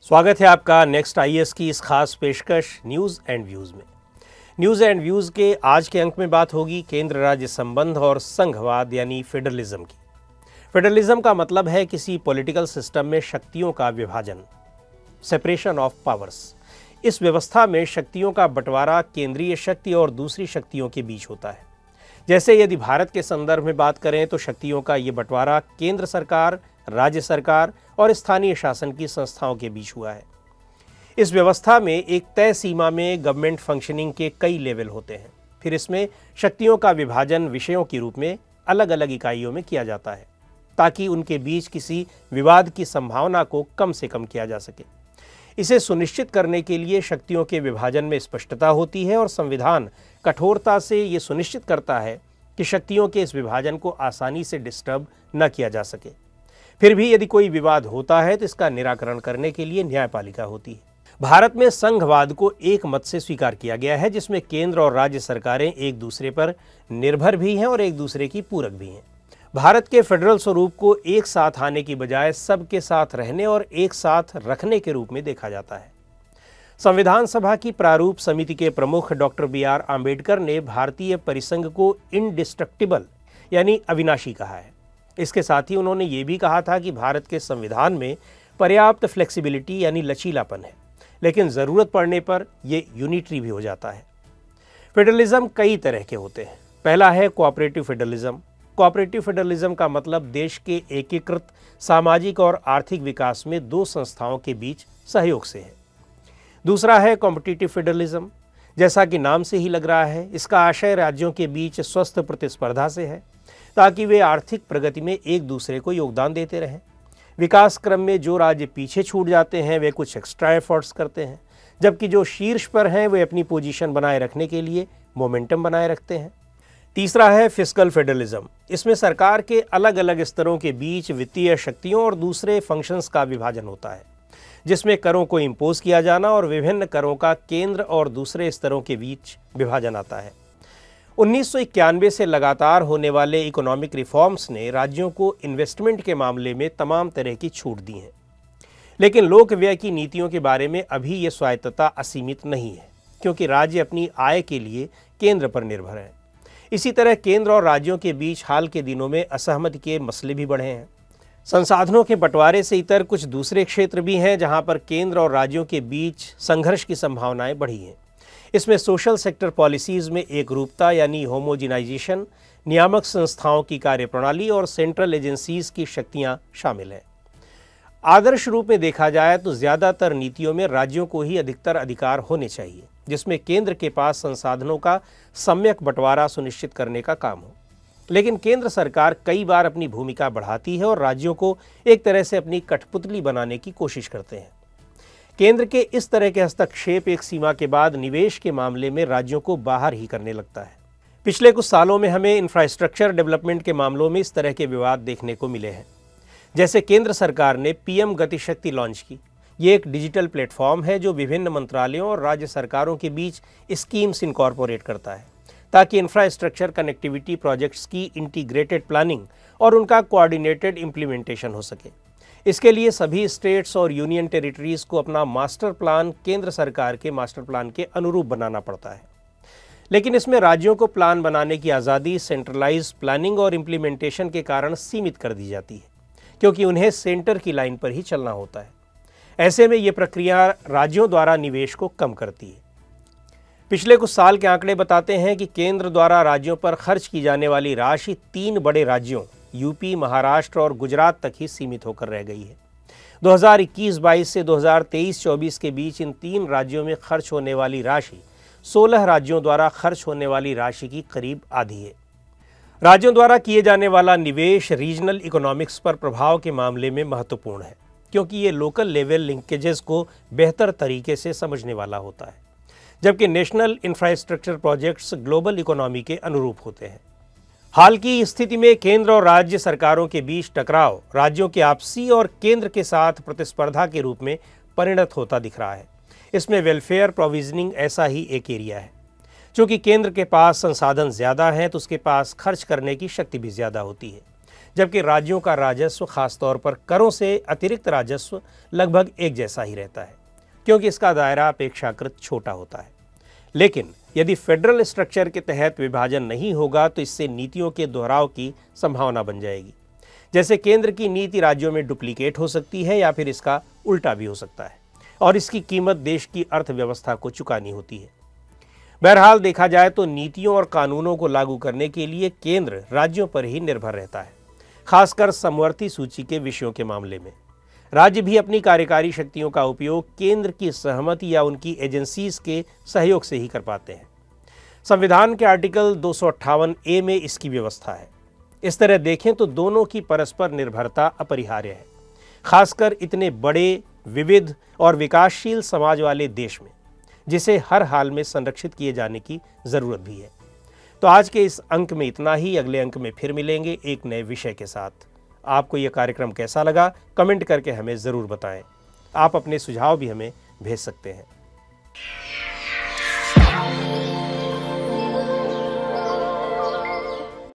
स्वागत है आपका नेक्स्ट आईएएस की इस खास पेशकश न्यूज़ एंड व्यूज़ में। न्यूज़ एंड व्यूज़ के आज के अंक में बात होगी केंद्र राज्य संबंध और संघवाद यानी फेडरलिज्म की। फेडरलिज्म का मतलब है किसी पॉलिटिकल सिस्टम में शक्तियों का विभाजन, सेपरेशन ऑफ पावर्स। इस व्यवस्था में शक्तियों का बंटवारा केंद्रीय शक्ति और दूसरी शक्तियों के बीच होता है। जैसे यदि भारत के संदर्भ में बात करें तो शक्तियों का ये बंटवारा केंद्र सरकार, राज्य सरकार और स्थानीय शासन की संस्थाओं के बीच हुआ है। इस व्यवस्था में एक तय सीमा में गवर्नमेंट फंक्शनिंग के कई लेवल होते हैं। फिर इसमें शक्तियों का विभाजन विषयों के रूप में अलग अलग इकाइयों में किया जाता है ताकि उनके बीच किसी विवाद की संभावना को कम से कम किया जा सके। इसे सुनिश्चित करने के लिए शक्तियों के विभाजन में स्पष्टता होती है और संविधान कठोरता से ये सुनिश्चित करता है कि शक्तियों के इस विभाजन को आसानी से डिस्टर्ब न किया जा सके। फिर भी यदि कोई विवाद होता है तो इसका निराकरण करने के लिए न्यायपालिका होती है। भारत में संघवाद को एक मत से स्वीकार किया गया है जिसमें केंद्र और राज्य सरकारें एक दूसरे पर निर्भर भी हैं और एक दूसरे की पूरक भी हैं। भारत के फेडरल स्वरूप को एक साथ आने की बजाय सबके साथ रहने और एक साथ रखने के रूप में देखा जाता है। संविधान सभा की प्रारूप समिति के प्रमुख डॉक्टर बी.आर. आम्बेडकर ने भारतीय परिसंघ को इनडिस्ट्रक्टिबल यानी अविनाशी कहा है। इसके साथ ही उन्होंने ये भी कहा था कि भारत के संविधान में पर्याप्त फ्लेक्सिबिलिटी यानी लचीलापन है, लेकिन ज़रूरत पड़ने पर ये यूनिटरी भी हो जाता है। फेडरलिज्म कई तरह के होते हैं। पहला है कोऑपरेटिव फेडरलिज्म। कोऑपरेटिव फेडरलिज्म का मतलब देश के एकीकृत सामाजिक और आर्थिक विकास में दो संस्थाओं के बीच सहयोग से है। दूसरा है कॉम्पिटिटिव फेडरलिज्म। जैसा कि नाम से ही लग रहा है, इसका आशय राज्यों के बीच स्वस्थ प्रतिस्पर्धा से है ताकि वे आर्थिक प्रगति में एक दूसरे को योगदान देते रहें। विकास क्रम में जो राज्य पीछे छूट जाते हैं वे कुछ एक्स्ट्रा एफर्ट्स करते हैं, जबकि जो शीर्ष पर हैं वे अपनी पोजीशन बनाए रखने के लिए मोमेंटम बनाए रखते हैं। तीसरा है फिस्कल फेडरलिज्म। इसमें सरकार के अलग अलग स्तरों के बीच वित्तीय शक्तियों और दूसरे फंक्शंस का विभाजन होता है, जिसमें करों को इम्पोज किया जाना और विभिन्न करों का केंद्र और दूसरे स्तरों के बीच विभाजन आता है। 1991 से लगातार होने वाले इकोनॉमिक रिफॉर्म्स ने राज्यों को इन्वेस्टमेंट के मामले में तमाम तरह की छूट दी है, लेकिन लोक व्यय की नीतियों के बारे में अभी ये स्वायत्तता असीमित नहीं है क्योंकि राज्य अपनी आय के लिए केंद्र पर निर्भर है। इसी तरह केंद्र और राज्यों के बीच हाल के दिनों में असहमति के मसले भी बढ़े हैं। संसाधनों के बंटवारे से इतर कुछ दूसरे क्षेत्र भी हैं जहां पर केंद्र और राज्यों के बीच संघर्ष की संभावनाएं बढ़ी हैं। इसमें सोशल सेक्टर पॉलिसीज़ में एकरूपता यानी होमोजिनाइजेशन, नियामक संस्थाओं की कार्यप्रणाली और सेंट्रल एजेंसीज़ की शक्तियां शामिल हैं। आदर्श रूप में देखा जाए तो ज़्यादातर नीतियों में राज्यों को ही अधिकतर अधिकार होने चाहिए, जिसमें केंद्र के पास संसाधनों का सम्यक बंटवारा सुनिश्चित करने का काम हो। लेकिन केंद्र सरकार कई बार अपनी भूमिका बढ़ाती है और राज्यों को एक तरह से अपनी कठपुतली बनाने की कोशिश करते हैं। केंद्र के इस तरह के हस्तक्षेप एक सीमा के बाद निवेश के मामले में राज्यों को बाहर ही करने लगता है। पिछले कुछ सालों में हमें इंफ्रास्ट्रक्चर डेवलपमेंट के मामलों में इस तरह के विवाद देखने को मिले हैं। जैसे केंद्र सरकार ने पीएम गति शक्ति लॉन्च की। ये एक डिजिटल प्लेटफॉर्म है जो विभिन्न मंत्रालयों और राज्य सरकारों के बीच स्कीम्स इनकॉर्पोरेट करता है ताकि इंफ्रास्ट्रक्चर कनेक्टिविटी प्रोजेक्ट्स की इंटीग्रेटेड प्लानिंग और उनका कोऑर्डिनेटेड इम्प्लीमेंटेशन हो सके। इसके लिए सभी स्टेट्स और यूनियन टेरिटरीज़ को अपना मास्टर प्लान केंद्र सरकार के मास्टर प्लान के अनुरूप बनाना पड़ता है। लेकिन इसमें राज्यों को प्लान बनाने की आज़ादी सेंट्रलाइज प्लानिंग और इम्प्लीमेंटेशन के कारण सीमित कर दी जाती है क्योंकि उन्हें सेंटर की लाइन पर ही चलना होता है। ऐसे में ये प्रक्रिया राज्यों द्वारा निवेश को कम करती है। पिछले कुछ साल के आंकड़े बताते हैं कि केंद्र द्वारा राज्यों पर खर्च की जाने वाली राशि 3 बड़े राज्यों यूपी, महाराष्ट्र और गुजरात तक ही सीमित होकर रह गई है। 2021-22 से 2023-24 के बीच इन 3 राज्यों में खर्च होने वाली राशि 16 राज्यों द्वारा खर्च होने वाली राशि की करीब आधी है। राज्यों द्वारा किए जाने वाला निवेश रीजनल इकोनॉमिक्स पर प्रभाव के मामले में महत्वपूर्ण है क्योंकि ये लोकल लेवल लिंकेजेस को बेहतर तरीके से समझने वाला होता है, जबकि national infrastructure projects global economy के अनुरूप होते हैं। हाल की स्थिति में केंद्र और राज्य सरकारों के बीच टकराव राज्यों के आपसी और केंद्र के साथ प्रतिस्पर्धा के रूप में परिणत होता दिख रहा है। इसमें वेलफेयर प्रोविजनिंग ऐसा ही एक एरिया है। चूँकि केंद्र के पास संसाधन ज़्यादा हैं तो उसके पास खर्च करने की शक्ति भी ज़्यादा होती है। जबकि राज्यों का राजस्व, खासतौर पर करों से अतिरिक्त राजस्व, लगभग एक जैसा ही रहता है, क्योंकि इसका दायरा अपेक्षाकृत छोटा होता है। लेकिन यदि फेडरल स्ट्रक्चर के तहत विभाजन नहीं होगा तो इससे नीतियों के दोहराव की संभावना बन जाएगी। जैसे केंद्र की नीति राज्यों में डुप्लीकेट हो सकती है या फिर इसका उल्टा भी हो सकता है, और इसकी कीमत देश की अर्थव्यवस्था को चुकानी होती है। बहरहाल देखा जाए तो नीतियों और कानूनों को लागू करने के लिए केंद्र राज्यों पर ही निर्भर रहता है, खासकर समवर्ती सूची के विषयों के मामले में। राज्य भी अपनी कार्यकारी शक्तियों का उपयोग केंद्र की सहमति या उनकी एजेंसीज के सहयोग से ही कर पाते हैं। संविधान के आर्टिकल 258A में इसकी व्यवस्था है। इस तरह देखें तो दोनों की परस्पर निर्भरता अपरिहार्य है, खासकर इतने बड़े, विविध और विकासशील समाज वाले देश में, जिसे हर हाल में संरक्षित किए जाने की जरूरत भी है। तो आज के इस अंक में इतना ही। अगले अंक में फिर मिलेंगे एक नए विषय के साथ। आपको यह कार्यक्रम कैसा लगा, कमेंट करके हमें ज़रूर बताएं। आप अपने सुझाव भी हमें भेज सकते हैं।